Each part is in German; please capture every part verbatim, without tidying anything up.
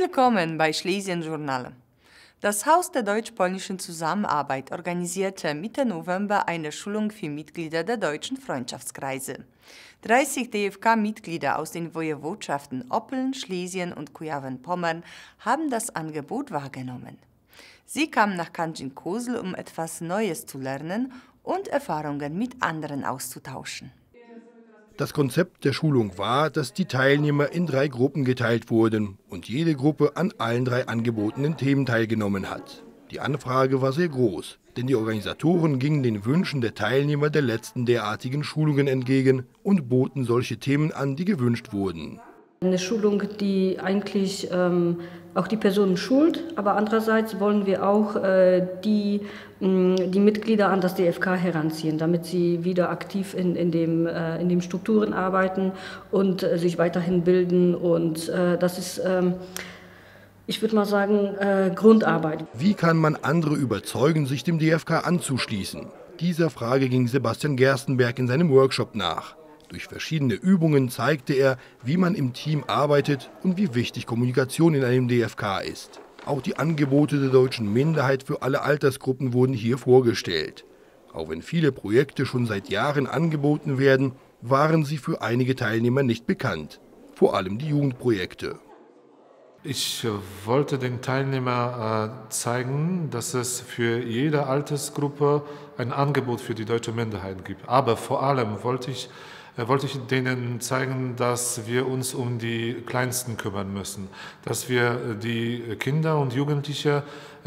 Willkommen bei Schlesien Journal. Das Haus der deutsch-polnischen Zusammenarbeit organisierte Mitte November eine Schulung für Mitglieder der Deutschen Freundschaftskreise. dreißig D F K-Mitglieder aus den Woiwodschaften Oppeln, Schlesien und Kujawien-Pommern haben das Angebot wahrgenommen. Sie kamen nach Kędzin-Koźle, um etwas Neues zu lernen und Erfahrungen mit anderen auszutauschen. Das Konzept der Schulung war, dass die Teilnehmer in drei Gruppen geteilt wurden und jede Gruppe an allen drei angebotenen Themen teilgenommen hat. Die Anfrage war sehr groß, denn die Organisatoren gingen den Wünschen der Teilnehmer der letzten derartigen Schulungen entgegen und boten solche Themen an, die gewünscht wurden. Eine Schulung, die eigentlich ähm, auch die Personen schult, aber andererseits wollen wir auch äh, die, mh, die Mitglieder an das D F K heranziehen, damit sie wieder aktiv in, in, dem, äh, in den Strukturen arbeiten und äh, sich weiterhin bilden. Und äh, das ist, ähm, ich würde mal sagen, äh, Grundarbeit. Wie kann man andere überzeugen, sich dem D F K anzuschließen? Dieser Frage ging Sebastian Gerstenberg in seinem Workshop nach. Durch verschiedene Übungen zeigte er, wie man im Team arbeitet und wie wichtig Kommunikation in einem D F K ist. Auch die Angebote der deutschen Minderheit für alle Altersgruppen wurden hier vorgestellt. Auch wenn viele Projekte schon seit Jahren angeboten werden, waren sie für einige Teilnehmer nicht bekannt. Vor allem die Jugendprojekte. Ich wollte den Teilnehmern äh, zeigen, dass es für jede Altersgruppe ein Angebot für die deutsche Minderheit gibt. Aber vor allem wollte ich, äh, wollte ich denen zeigen, dass wir uns um die Kleinsten kümmern müssen, dass wir die Kinder und Jugendliche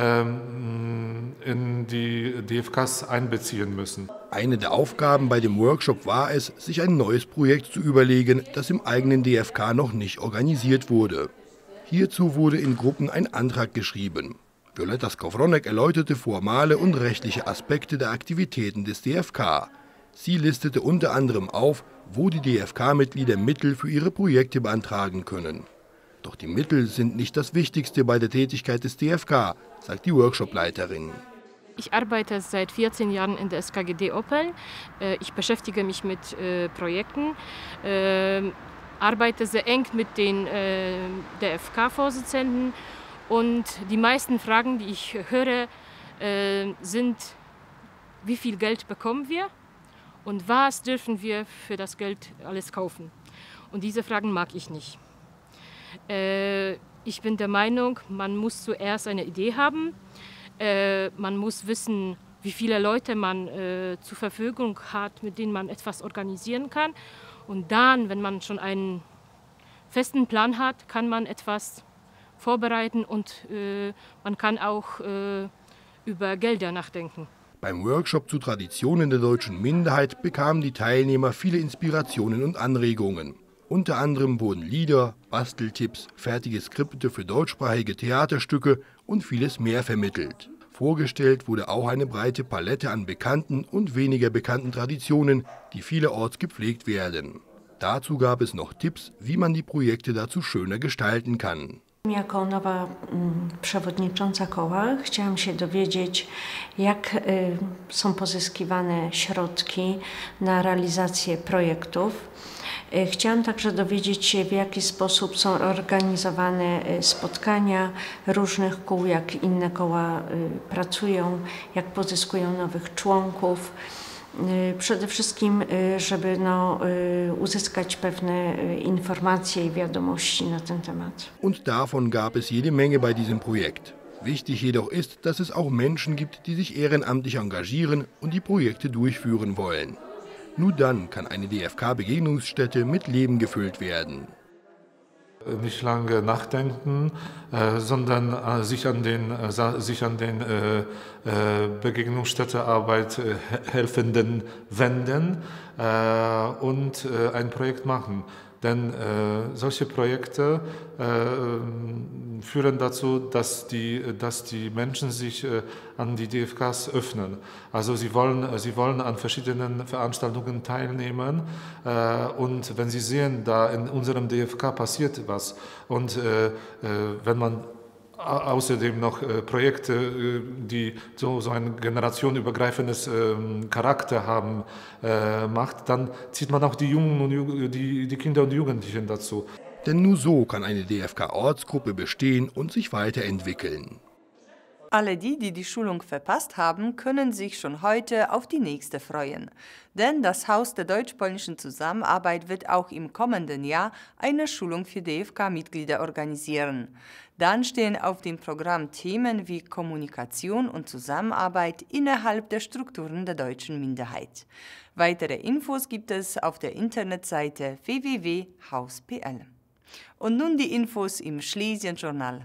ähm, in die D F Ks einbeziehen müssen. Eine der Aufgaben bei dem Workshop war es, sich ein neues Projekt zu überlegen, das im eigenen D F K noch nicht organisiert wurde. Hierzu wurde in Gruppen ein Antrag geschrieben. Violetta Skowronek erläuterte formale und rechtliche Aspekte der Aktivitäten des D F K. Sie listete unter anderem auf, wo die D F K-Mitglieder Mittel für ihre Projekte beantragen können. Doch die Mittel sind nicht das Wichtigste bei der Tätigkeit des D F K, sagt die Workshopleiterin. Ich arbeite seit vierzehn Jahren in der S K G D Oppeln. Ich beschäftige mich mit Projekten. Arbeite sehr eng mit den äh, D F K-Vorsitzenden und die meisten Fragen, die ich höre, äh, sind, wie viel Geld bekommen wir und was dürfen wir für das Geld alles kaufen. Und diese Fragen mag ich nicht. Äh, ich bin der Meinung, man muss zuerst eine Idee haben, äh, man muss wissen, wie viele Leute man äh, zur Verfügung hat, mit denen man etwas organisieren kann. Und dann, wenn man schon einen festen Plan hat, kann man etwas vorbereiten und äh, man kann auch äh, über Gelder nachdenken. Beim Workshop zu Traditionen der deutschen Minderheit bekamen die Teilnehmer viele Inspirationen und Anregungen. Unter anderem wurden Lieder, Basteltipps, fertige Skripte für deutschsprachige Theaterstücke und vieles mehr vermittelt. Vorgestellt wurde auch eine breite Palette an bekannten und weniger bekannten Traditionen, die vielerorts gepflegt werden. Dazu gab es noch Tipps, wie man die Projekte dazu schöner gestalten kann. Jako nowa przewodnicząca koła chciałam się dowiedzieć, jak są pozyskiwane środki na realizację projektów. Chciałam także dowiedzieć się, w jaki sposób są organizowane spotkania różnych kół, jak inne koła pracują, jak pozyskują nowych członków. Przede wszystkim, żeby no, uzyskać pewne informacje i wiadomości na ten temat. Und davon gab es jede Menge bei diesem Projekt. Wichtig jedoch ist, dass es auch Menschen gibt, die sich ehrenamtlich engagieren und die Projekte durchführen wollen. Nur dann kann eine D F K-Begegnungsstätte mit Leben gefüllt werden. Nicht lange nachdenken, äh, sondern äh, sich an den, äh, sich an den äh, äh, Begegnungsstättearbeit äh, Helfenden wenden äh, und äh, ein Projekt machen. Denn äh, solche Projekte äh, führen dazu, dass die, dass die Menschen sich äh, an die D F Ks öffnen. Also sie wollen, sie wollen an verschiedenen Veranstaltungen teilnehmen äh, und wenn sie sehen, da in unserem D F K passiert was und äh, äh, wenn man außerdem noch äh, Projekte, äh, die so, so ein generationenübergreifendes äh, Charakter haben, äh, macht, dann zieht man auch die Jungen und Ju die, die Kinder und Jugendlichen dazu. Denn nur so kann eine D F K-Ortsgruppe bestehen und sich weiterentwickeln. Alle die, die die Schulung verpasst haben, können sich schon heute auf die nächste freuen. Denn das Haus der deutsch-polnischen Zusammenarbeit wird auch im kommenden Jahr eine Schulung für D F K-Mitglieder organisieren. Dann stehen auf dem Programm Themen wie Kommunikation und Zusammenarbeit innerhalb der Strukturen der deutschen Minderheit. Weitere Infos gibt es auf der Internetseite w w w punkt haus punkt p l. Und nun die Infos im Schlesien-Journal.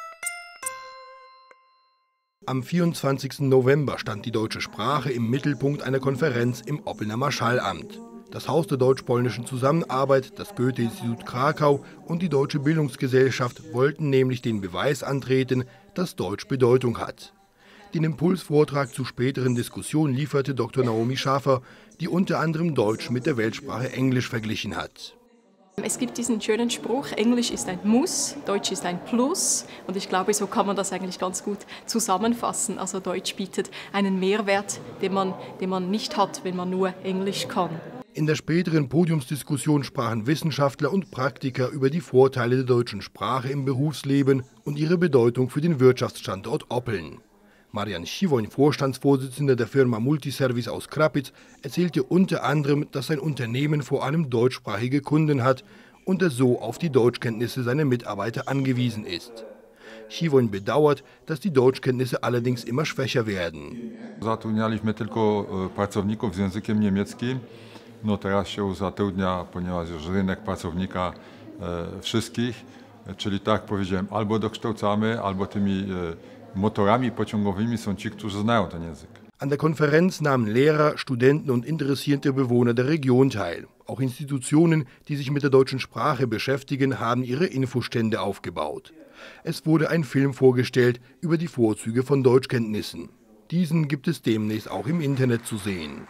Am vierundzwanzigsten November stand die deutsche Sprache im Mittelpunkt einer Konferenz im Oppelner Marschallamt. Das Haus der deutsch-polnischen Zusammenarbeit, das Goethe-Institut Krakau und die Deutsche Bildungsgesellschaft wollten nämlich den Beweis antreten, dass Deutsch Bedeutung hat. Den Impulsvortrag zu späteren Diskussionen lieferte Doktor Naomi Schafer, die unter anderem Deutsch mit der Weltsprache Englisch verglichen hat. Es gibt diesen schönen Spruch, Englisch ist ein Muss, Deutsch ist ein Plus. Und ich glaube, so kann man das eigentlich ganz gut zusammenfassen. Also Deutsch bietet einen Mehrwert, den man, den man nicht hat, wenn man nur Englisch kann. In der späteren Podiumsdiskussion sprachen Wissenschaftler und Praktiker über die Vorteile der deutschen Sprache im Berufsleben und ihre Bedeutung für den Wirtschaftsstandort Oppeln. Marian Chivoń, Vorstandsvorsitzender der Firma Multiservice aus Krapitz, erzählte unter anderem, dass sein Unternehmen vor allem deutschsprachige Kunden hat und er so auf die Deutschkenntnisse seiner Mitarbeiter angewiesen ist. Chivoń bedauert, dass die Deutschkenntnisse allerdings immer schwächer werden. Zatrudnialiśmy tylko pracowników z językiem niemieckim. No teraz się zatrudnia, ponieważ już rynek pracownika wszystkich, czyli tak jak powiedziałem, albo dokształcamy, albo tymi motorami pociągowymi są ci, którzy znają ten język. An der Konferenz nahmen Lehrer, Studenten und interessierte Bewohner der Region teil. Auch Institutionen, die sich mit der deutschen Sprache beschäftigen, haben ihre Infostände aufgebaut. Es wurde ein Film vorgestellt über die Vorzüge von Deutschkenntnissen. Diesen gibt es demnächst auch im Internet zu sehen.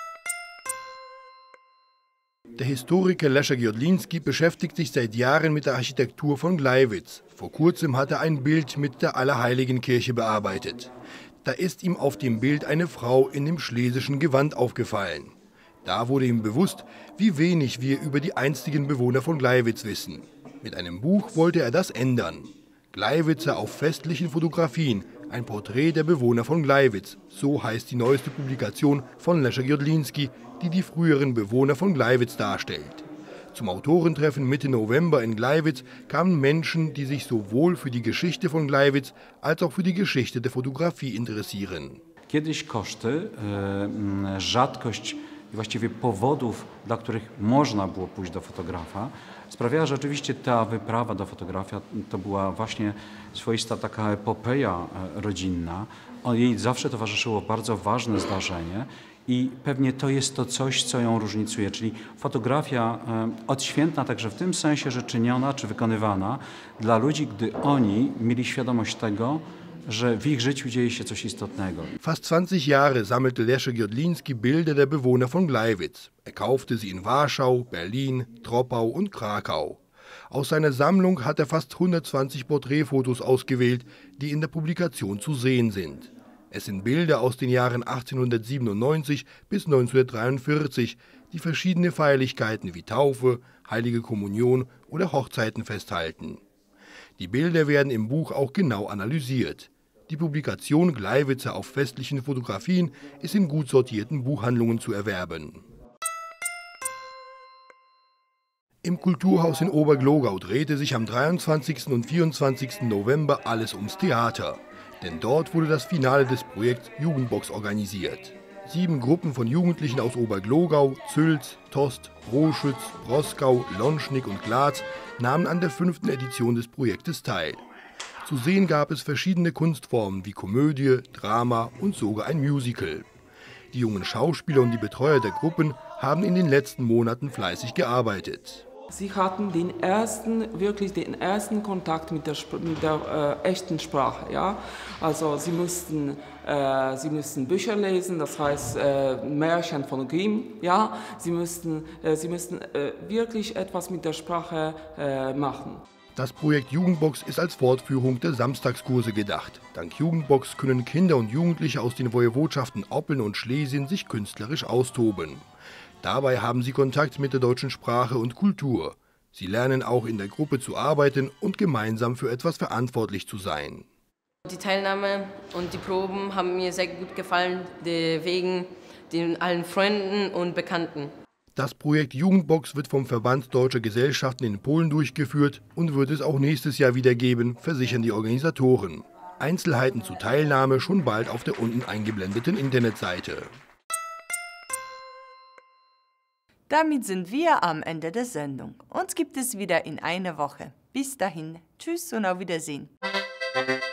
Der Historiker Leszek Jodlinski beschäftigt sich seit Jahren mit der Architektur von Gleiwitz. Vor kurzem hat er ein Bild mit der Allerheiligenkirche bearbeitet. Da ist ihm auf dem Bild eine Frau in dem schlesischen Gewand aufgefallen. Da wurde ihm bewusst, wie wenig wir über die einstigen Bewohner von Gleiwitz wissen. Mit einem Buch wollte er das ändern. Gleiwitzer auf festlichen Fotografien, ein Porträt der Bewohner von Gleiwitz. So heißt die neueste Publikation von Leszek Jodlinski, die die früheren Bewohner von Gleiwitz darstellt. Zum Autorentreffen Mitte November in Gleiwitz kamen Menschen, die sich sowohl für die Geschichte von Gleiwitz als auch für die Geschichte der Fotografie interessieren. Kiedyś koszty, rzadkość i właściwie powodów, dla których można było pójść do fotografa, sprawiała, że oczywiście ta wyprawa do fotografa to była właśnie swoista taka epopeja rodzinna. Jej zawsze towarzyszyło bardzo ważne zdarzenie i pewnie to jest to coś, co ją różnicuje, czyli fotografia odświętna także w tym sensie, że czyniona czy wykonywana dla ludzi, gdy oni mieli świadomość tego, że w ich życiu dzieje się coś istotnego. Fast zwanzig Jahre sammelte Leszek Jodlinski Bilder der Bewohner von Gleiwitz. Er kaufte sie in Warschau, Berlin, Troppau und Krakau. Aus seiner Sammlung hat er fast hundertzwanzig Porträtfotos ausgewählt, die in der Publikation zu sehen sind. Es sind Bilder aus den Jahren achtzehnhundertsiebenundneunzig bis neunzehnhundertdreiundvierzig, die verschiedene Feierlichkeiten wie Taufe, Heilige Kommunion oder Hochzeiten festhalten. Die Bilder werden im Buch auch genau analysiert. Die Publikation Gleiwitzer auf festlichen Fotografien ist in gut sortierten Buchhandlungen zu erwerben. Im Kulturhaus in Oberglogau drehte sich am dreiundzwanzigsten und vierundzwanzigsten November alles ums Theater. Denn dort wurde das Finale des Projekts Jugendbox organisiert. Sieben Gruppen von Jugendlichen aus Oberglogau, Zülz, Tost, Broschütz, Roskau, Lonschnig und Glatz nahmen an der fünften Edition des Projektes teil. Zu sehen gab es verschiedene Kunstformen wie Komödie, Drama und sogar ein Musical. Die jungen Schauspieler und die Betreuer der Gruppen haben in den letzten Monaten fleißig gearbeitet. Sie hatten den ersten, wirklich den ersten Kontakt mit der, mit der äh, echten Sprache. Ja? Also sie mussten, äh, sie mussten Bücher lesen, das heißt äh, Märchen von Grimm. Ja? Sie mussten, äh, sie mussten äh, wirklich etwas mit der Sprache äh, machen. Das Projekt Jugendbox ist als Fortführung der Samstagskurse gedacht. Dank Jugendbox können Kinder und Jugendliche aus den Woiwodschaften Oppeln und Schlesien sich künstlerisch austoben. Dabei haben sie Kontakt mit der deutschen Sprache und Kultur. Sie lernen auch in der Gruppe zu arbeiten und gemeinsam für etwas verantwortlich zu sein. Die Teilnahme und die Proben haben mir sehr gut gefallen, wegen den allen Freunden und Bekannten. Das Projekt Jugendbox wird vom Verband Deutscher Gesellschaften in Polen durchgeführt und wird es auch nächstes Jahr wieder geben, versichern die Organisatoren. Einzelheiten zur Teilnahme schon bald auf der unten eingeblendeten Internetseite. Damit sind wir am Ende der Sendung. Uns gibt es wieder in einer Woche. Bis dahin, tschüss und auf Wiedersehen.